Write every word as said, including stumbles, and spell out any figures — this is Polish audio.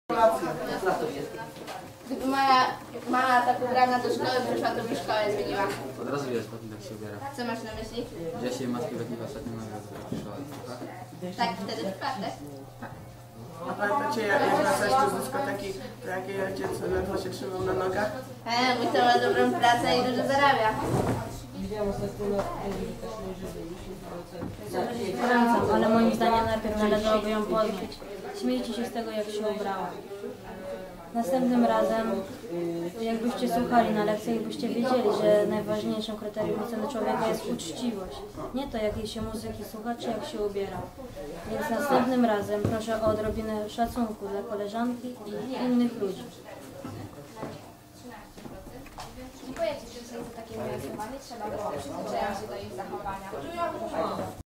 Gdyby moja mama tak ubrana do szkoły przyszła, to by szkołę zmieniła. Od razu widać po tym, tak się ubiera. Co masz na myśli? Gdzie się matki letniego ostatnio nagrał, to przyszła. Tak, wtedy w czwartek. A pamiętacie, jak wracaliście z dyskoteki, to jak jej ojciec ledwo się trzymał na nogach? E, mój to ma dobrą pracę i dużo zarabia. Gorąco, ale moim zdaniem najpierw należałoby ją poznać. Śmiejcie się z tego, jak się ubrała. Następnym razem, jakbyście słuchali na lekcjach, byście wiedzieli, że najważniejszym kryterium oceny człowieka jest uczciwość. Nie to, jakiej się muzyki słucha, czy jak się ubiera. Więc następnym razem proszę o odrobinę szacunku dla koleżanki i innych ludzi. Dziękuję Ci, że za takie miłe słowa. Nie trzeba było. Przyzwyczajam się do ich zachowania.